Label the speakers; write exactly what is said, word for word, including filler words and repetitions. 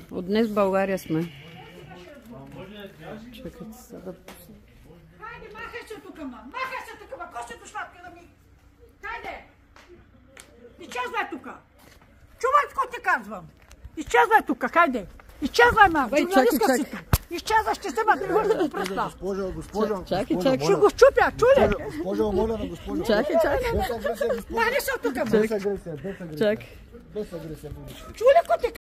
Speaker 1: От днес в България сме. Чакайте се да...
Speaker 2: Хайде, махай се тук, ма! Махай се тук, ма! Костето сладка да ми... Хайде! Изчезвай тук! Чувай, какво ти казвам! Изчезвай тук, хайде! Изчезвай, ма!
Speaker 1: Бай, чакай, чакай!
Speaker 2: Изчезвай, ще взема три върши до пръста!
Speaker 3: Госпожа, госпожа,
Speaker 1: Чакай,
Speaker 3: госпожа,
Speaker 1: чакай.
Speaker 2: Ще го щупя, чули?
Speaker 3: Госпожа, моля на госпожа.
Speaker 1: Чакай, чакай.
Speaker 3: Без агресия, госпожа.
Speaker 2: Махай се тук, ма!
Speaker 3: Без агресия, без агресия.
Speaker 1: Чакай.
Speaker 3: Без агресия.
Speaker 2: Чули, какво ти